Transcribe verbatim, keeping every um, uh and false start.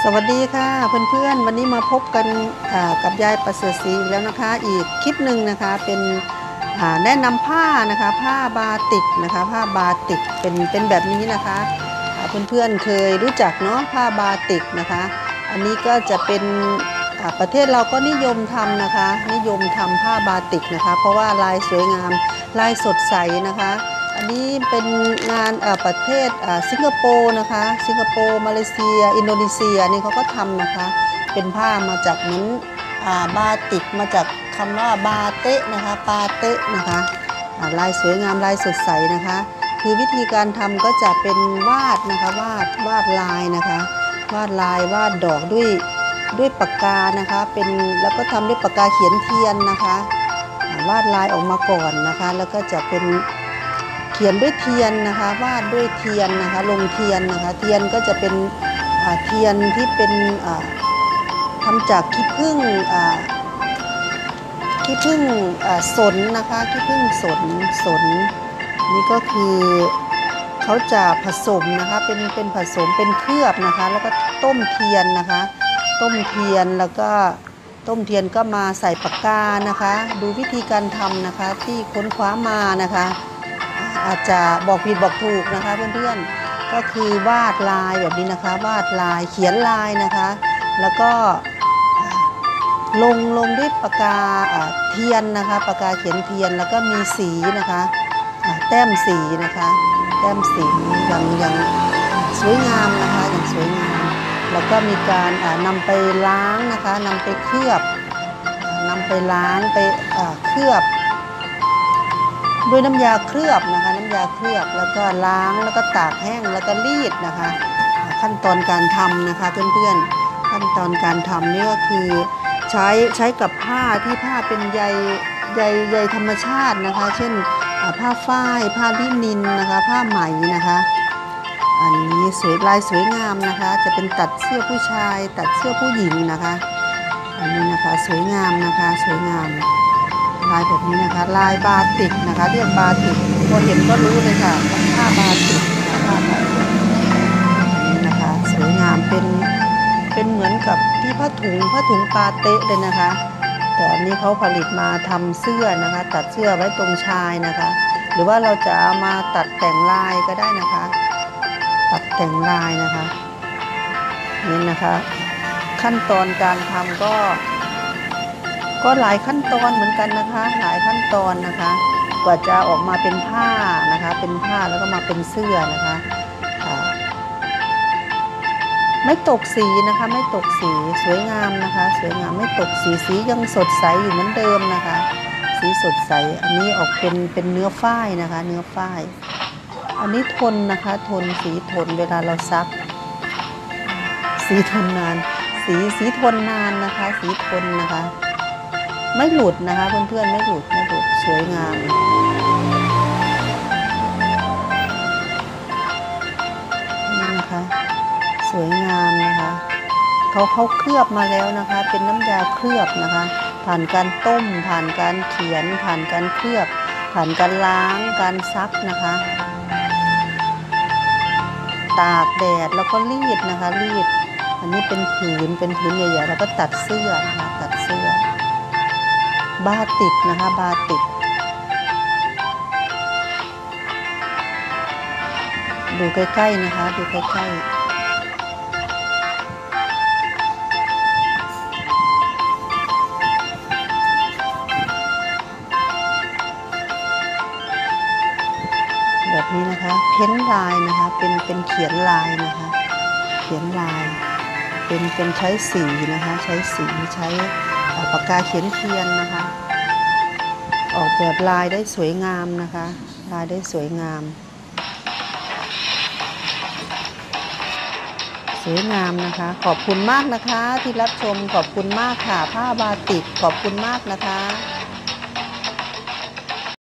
สวัสดีค่ะเพื่อนๆวันนี้มาพบกันกับยายประเสริฐศรีอีกแล้วนะคะอีกคลิปหนึ่งนะคะเป็นแนะนำผ้านะคะผ้าบาติกนะคะผ้าบาติกเป็นเป็นแบบนี้นะคะเพื่อนๆเคยรู้จักเนาะผ้าบาติกนะคะอันนี้ก็จะเป็นประเทศเราก็นิยมทำนะคะนิยมทำผ้าบาติกนะคะเพราะว่าลายสวยงามลายสดใสนะคะอันนี้เป็นงานประเทศสิงคโปร์นะคะสิงคโปร์มาเลเซียอินโดนีเซียนี่เขาก็ทำนะคะเป็นผ้ามาจากเหมือนบาติกมาจากคำว่าบาเตะนะคะปาเตะนะคะลายสวยงามลายสดใสนะคะคือวิธีการทำก็จะเป็นวาดนะคะวาดวาดลายนะคะวาดลายวาดดอกด้วยด้วยปากกานะคะเป็นแล้วก็ทำด้วยปากกาเขียนเทียนนะคะวาดลายออกมาก่อนนะคะแล้วก็จะเป็นเขียนด้วยเทียนนะคะวาดด้วยเทียนนะคะลงเทียนนะคะเทียนก็จะเป็นเทียนที่เป็นทำจากขี้ผึ้งขี้ผึ้งสนนะคะขี้ผึ้งสนสนนี่ก็คือเขาจะผสมนะคะเป็นเป็นผสมเป็นเคลือบนะคะแล้วก็ต้มเทียนนะคะต้มเทียนแล้วก็ต้มเทียนก็มาใส่ปากกานะคะดูวิธีการทำนะคะที่ค้นคว้ามานะคะอาจจะบอกผิดบอกถูกนะคะเพื่อนๆก็คือวาดลายแบบนี้นะคะวาดลายเขียนลายนะคะแล้วก็ลงลงด้วยปากกาเทียนนะคะปากกาเขียนเทียนแล้วก็มีสีนะคะแต้มสีนะคะแต้มสีอย่างอย่างสวยงามนะคะอย่างสวยงามแล้วก็มีการนำไปล้างนะคะนำไปเคลือบนำไปล้างไปเคลือบด้วยน้ำยาเคลือบนะคะน้ำยาเคลือบแล้วก็ล้างแล้วก็ตากแห้งแล้วก็รีดนะคะขั้นตอนการทำนะคะเพื่อนๆขั้นตอนการทำนี่ก็คือใช้ใช้กับผ้าที่ผ้าเป็นใยใยใยธรรมชาตินะคะเช่นผ้าฝ้ายผ้าลินินนะคะผ้าไหมนะคะอันนี้สวยลายสวยงามนะคะจะเป็นตัดเสื้อผู้ชายตัดเสื้อผู้หญิงนะคะอันนี้นะคะสวยงามนะคะสวยงามลายแบบนี้นะคะลายบาติกนะคะเรียกบาติกพอเห็นก็รู้เลยค่ะผ้าบาติกผ้าบาติกอันนี้นะคะสวยงามเป็นเป็นเหมือนกับที่ผ้าถุงผ้าถุงปาเตะเลยนะคะแต่อันนี้เขาผลิตมาทำเสื้อนะคะตัดเสื้อไว้ตรงชายนะคะหรือว่าเราจะเอามาตัดแต่งลายก็ได้นะคะตัดแต่งลายนะคะนี่นะคะขั้นตอนการทำก็ก็หลายขั้นตอนเหมือนกันนะคะหลายขั้นตอนนะคะกว่าจะออกมาเป็นผ้านะคะเป็นผ้าแล้วก็มาเป็นเสื้อนะคะไม่ตกสีนะคะไม่ตกสีสวยงามนะคะสวยงามไม่ตกสีสียังสดใสอยู่เหมือนเดิมนะคะสีสดใสอันนี้ออกเป็นเป็นเนื้อฝ้ายนะคะเนื้อฝ้ายอันนี้ทนนะคะทนสีทนเวลาเราซักสีทนนานสีสีทนนานนะคะสีทนนะคะไม่หลุดนะคะเพื่อนๆไม่หลุดไม่หลุดสวยงามนี่นะคะสวยงามนะคะเขาเขาเคลือบมาแล้วนะคะเป็นน้ำยาเคลือบนะคะผ่านการต้มผ่านการเขียนผ่านการเคลือบผ่านการล้างการซักนะคะตากแดดแล้วก็รีดนะคะรีดอันนี้เป็นผืนเป็นผืนใหญ่ๆแล้วก็ตัดเสื้อนะคะตัดเสื้อบาติกนะคะบาติกดูใกล้ๆนะคะดูใกล้ๆแบบนี้นะคะเพ้นลายนะคะเป็นเป็นเขียนลายนะคะเขียนลายเป็นเป็นใช้สีนะคะใช้สีใช้ปากกาเขียนเทียนนะคะออกแบบลายได้สวยงามนะคะลายได้สวยงามสวยงามนะคะขอบคุณมากนะคะที่รับชมขอบคุณมากค่ะผ้าบาติกขอบคุณมากนะคะ